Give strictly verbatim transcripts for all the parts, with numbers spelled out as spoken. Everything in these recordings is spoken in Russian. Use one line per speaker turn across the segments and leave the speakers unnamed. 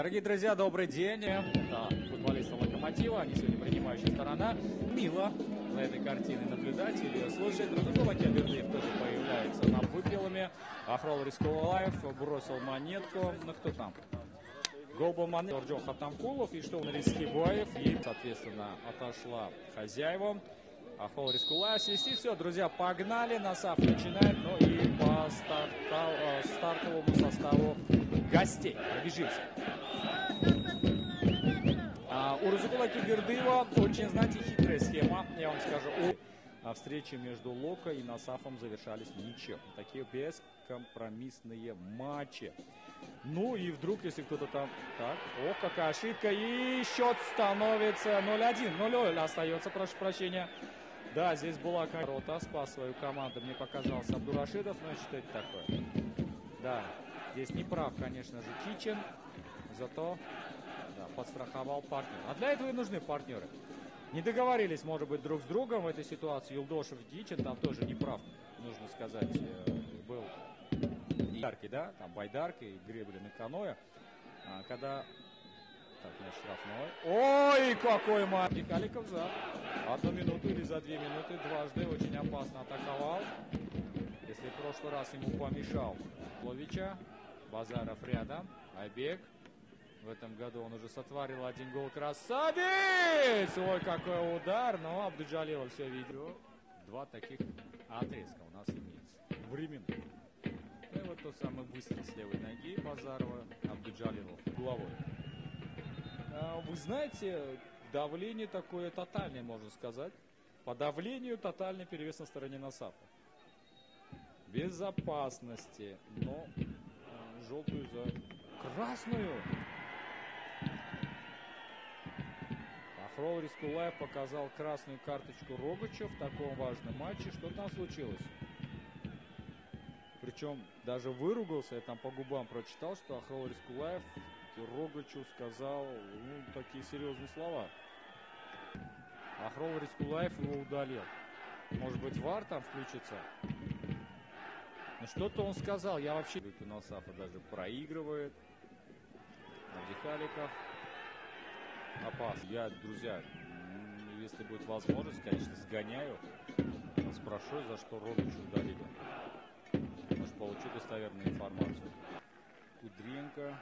Дорогие друзья, добрый день. Это футболисты Локомотива, они сегодня принимающая сторона. Мило за этой картиной наблюдать или слушать. Разумело, Кебердыев тоже появляется на выпилами. Ахрол Рискулаев бросил монетку. Ну кто там? Голбо монет. Джо Хатамкулов. И что он Рискибаев. И, соответственно, отошла хозяевам. Ахрол Рискулаев свистит. Все, друзья, погнали. Насаф начинает. Ну и по стартов, стартовому составу гостей. Пробежимся. А у Разукула Кебердыева очень, знаете, хитрая схема, я вам скажу. А встречи между Локо и Насафом завершались ничем. Такие бескомпромиссные матчи. Ну и вдруг, если кто-то там... Так, ох, какая ошибка. И счет становится ноль один. ноль ноль остается, прошу прощения. Да, здесь была корота, спас свою команду. Мне показался Абдурашидов, но что это такое? Да, здесь не прав, конечно же, Кичин. Зато... Да, подстраховал партнер. А для этого и нужны партнеры. Не договорились, может быть, друг с другом в этой ситуации. Юлдошев, Дичин, там тоже не прав, нужно сказать, был Байдарки, да, там Байдарки и Греблин и Каноэ. А когда... Так, значит, штрафной. Ой, какой матч! Халиков за одну минуту или за две минуты дважды очень опасно атаковал. Если в прошлый раз ему помешал Ловича, Базаров рядом, Айбек. В этом году он уже сотворил один гол. Красавец! Ой, какой удар. Но Абдуджалилов все видел. Два таких отрезка у нас имеется. Временно. И вот тот самый выстрел с левой ноги Базарова. Абдуджалилов головой. А, вы знаете, давление такое тотальное, можно сказать. По давлению тотальный перевес на стороне Насафа. Безопасности. Но а, желтую за красную. Ахрол Рискулаев показал красную карточку Рогачу в таком важном матче. Что там случилось? Причем даже выругался, я там по губам прочитал, что Ахрол Рискулаев Рогачу сказал ну, такие серьезные слова. Ахрол Рискулаев его удалил. Может быть, ВАР там включится? Но что-то он сказал. Я вообще... Насафа даже проигрывает. Абдихаликов. Опасно. Я, друзья, если будет возможность, конечно, сгоняю. Спрошу, за что Рогачу удалили. Может, получу достоверную информацию. Кудренко.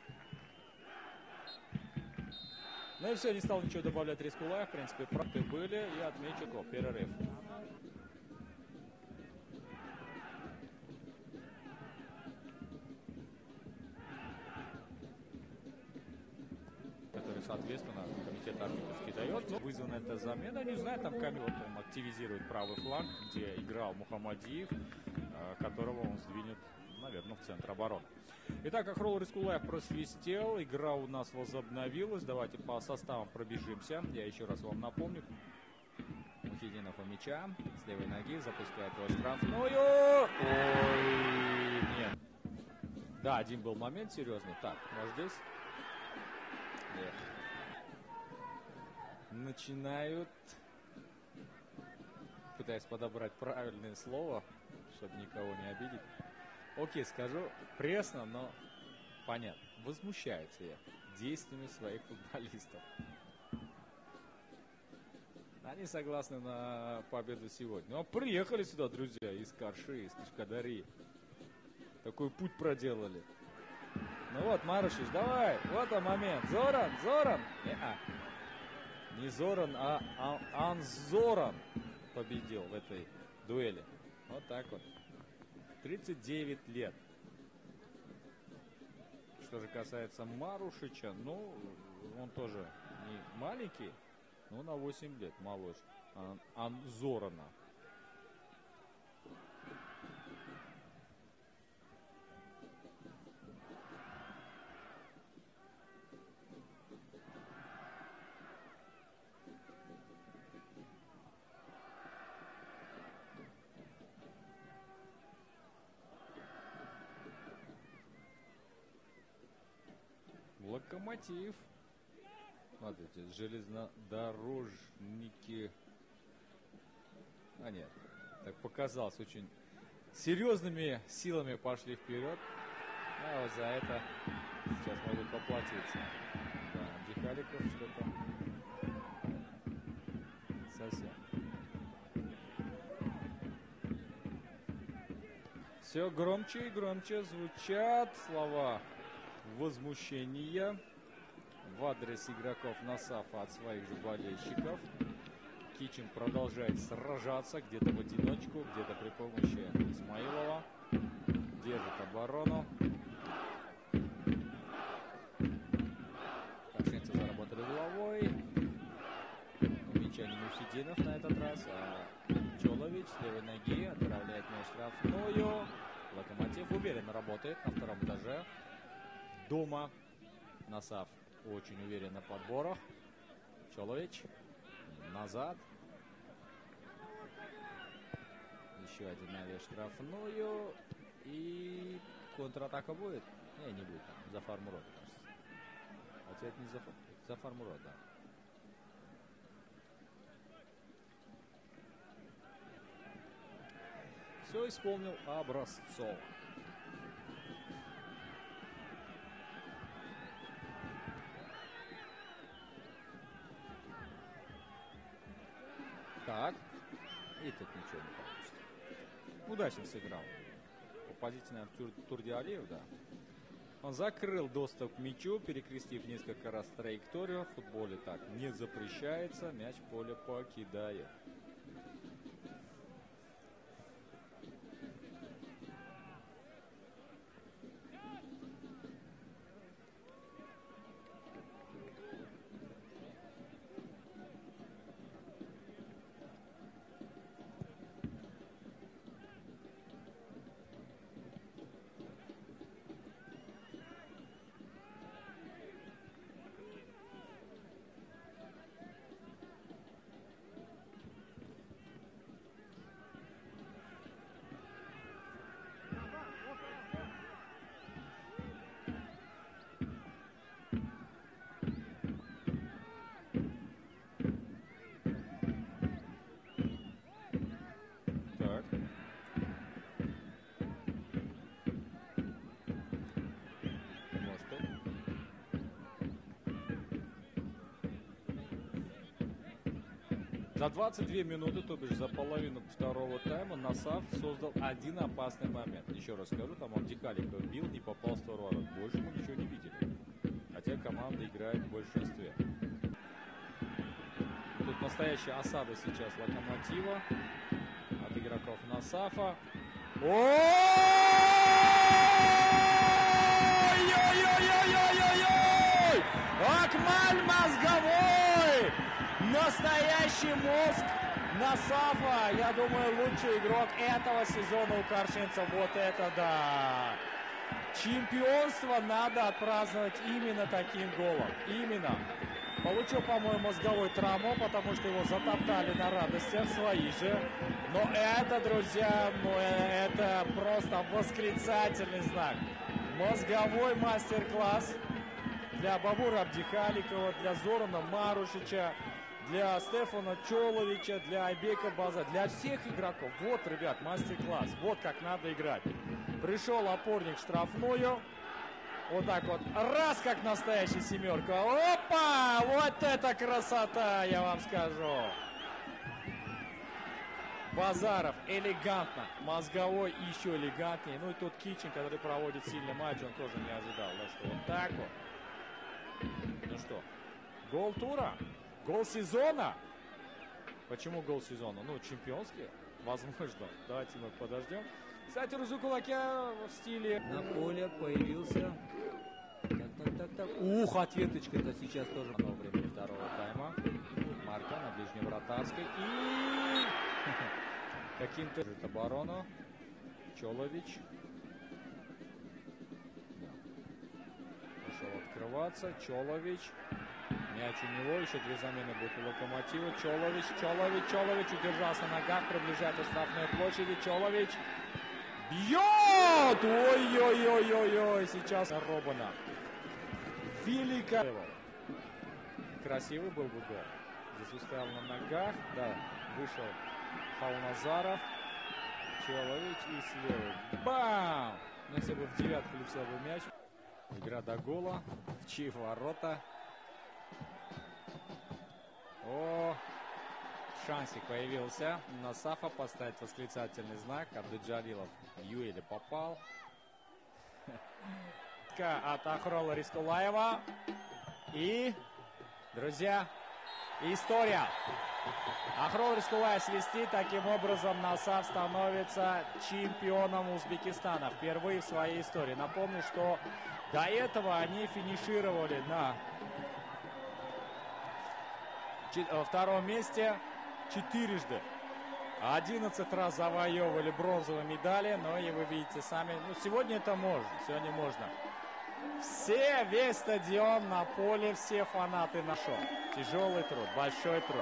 Ну и все, не стал ничего добавлять Рискулаев. В принципе, правды были. И отмечу гол. Перерыв. Соответственно, комитет арбитровский дает. Но вызвана эта замена. Не знаю, там Камил там активизирует правый фланг, где играл Мухаммадиев, которого он сдвинет, наверное, в центр обороны. Итак, Ахрол Рискулаев просвистел. Игра у нас возобновилась. Давайте по составам пробежимся. Я еще раз вам напомню. Мухидинов у мяча. С левой ноги запускает его штрафную. Ой, нет. Да, один был момент серьезный. Так, может здесь... Эх. Начинают, пытаясь подобрать правильное слово, чтобы никого не обидеть. Окей, скажу пресно, но понятно. Возмущается я действиями своих футболистов. Они согласны на победу сегодня. Но приехали сюда, друзья, из Карши, из Кашкадари. Такой путь проделали. Ну вот, Марушич, давай, вот он момент. Зоран, Зоран. Не-а. Не Зоран, а Ан Анзоран победил в этой дуэли. Вот так вот. тридцать девять лет. Что же касается Марушича, ну, он тоже не маленький, но на восемь лет моложе Ан Анзорана. Локомотив. Смотрите, железнодорожники. А нет, так показалось, очень серьезными силами пошли вперед. А вот за это Сейчас могут поплатиться. Да, Абдихаликов что-то совсем. Все громче и громче звучат слова возмущения в адрес игроков Насафа от своих же болельщиков. Кичин продолжает сражаться где-то в одиночку, где-то при помощи Исмаилова. Держит оборону. Каршинцы заработали головой. Мяча не Мухиддинов на этот раз, а Чолович с левой ноги отправляет мяч в штрафную. Локомотив уверенно работает на втором этаже. Дома Насаф очень уверенно в подборах. Чолович назад. Еще один навес штрафную. И контратака будет? Не, не будет. За Фармурод, кажется. Хотя это не за, за Фармурод, да. Все исполнил Образцов. Так. И тут ничего не получится. Удачно сыграл. Позиция Артур Турдиалиев, да. Он закрыл доступ к мячу, перекрестив несколько раз траекторию. В футболе так не запрещается. Мяч в поле покидает. За двадцать две минуты, то бишь за половину второго тайма, Насаф создал один опасный момент. Еще раз скажу, там Абдихаликов бил, не попал в створ ворот. Больше мы ничего не видели. Хотя команда играет в большинстве. Тут настоящая осада сейчас Локомотива от игроков Насафа. Ой-ой-ой-ой-ой-ой-ой! Акмаль мозговой! Настоящий мозг Насафа. Я думаю, лучший игрок этого сезона у каршинцев. Вот это да! Чемпионство надо отпраздновать именно таким голом. Именно. Получил, по-моему, мозговой травму, потому что его затоптали на радостях свои же. Но это, друзья, ну это просто восклицательный знак. Мозговой мастер-класс для Бабура Абдихаликова, для Зорана Марушича, для Стефана Чоловича, для Айбека База, для всех игроков. Вот, ребят, мастер-класс. Вот как надо играть. Пришел опорник в штрафную. Вот так вот. Раз, как настоящая семерка. Опа! Вот это красота, я вам скажу. Базаров элегантно. Мозговой еще элегантнее. Ну и тут Кичин, который проводит сильный матч, он тоже не ожидал. Да, что вот так вот. Ну что, гол тура? Гол сезона? Почему гол сезона? Ну, чемпионский, возможно. Давайте мы подождем. Кстати, Рузукулакя в стиле на поле появился. Так, так, так, так. Ух, ответочка-то сейчас тоже во времени второго тайма. Марка на ближней вратарской. И каким-то оборону. Чолович. Пошел открываться. Чолович. Мяч у него. Еще две замены будут у Локомотива. Чолович, Чолович, Чолович удержался на ногах. Приближается к штрафной площади. Чолович. Бьет! Ой-ой-ой-ой-ой! Сейчас Робана. Велико. Красивый был бы гол. Здесь устоял на ногах. Да, вышел Хауназаров. Чолович и слева. Бам! Но если бы в девятку летел бы мяч. Игра до гола. В чьи ворота. О, шансик появился. На Сафа поставить восклицательный знак. Абдуджалилов Юэле попал. От Ахрола Рискулаева. И, друзья, история. Ахрол Рискулаев свистит. Таким образом, Насаф становится чемпионом Узбекистана. Впервые в своей истории. Напомню, что до этого они финишировали на втором месте четырежды. одиннадцать раз завоевывали бронзовые медали. Но и вы видите сами, ну сегодня это можно. Сегодня можно. Все, весь стадион на поле, все фанаты нашел. Тяжелый труд, большой труд.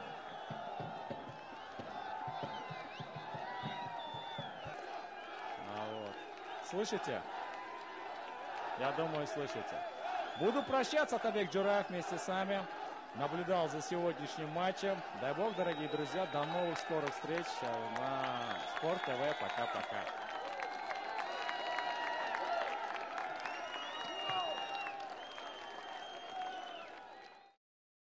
А вот. Слышите? Я думаю, слышите. Буду прощаться, Атабек Джураев вместе с вами. Наблюдал за сегодняшним матчем. Дай бог, дорогие друзья, до новых скорых встреч на Спорт ТВ. Пока-пока.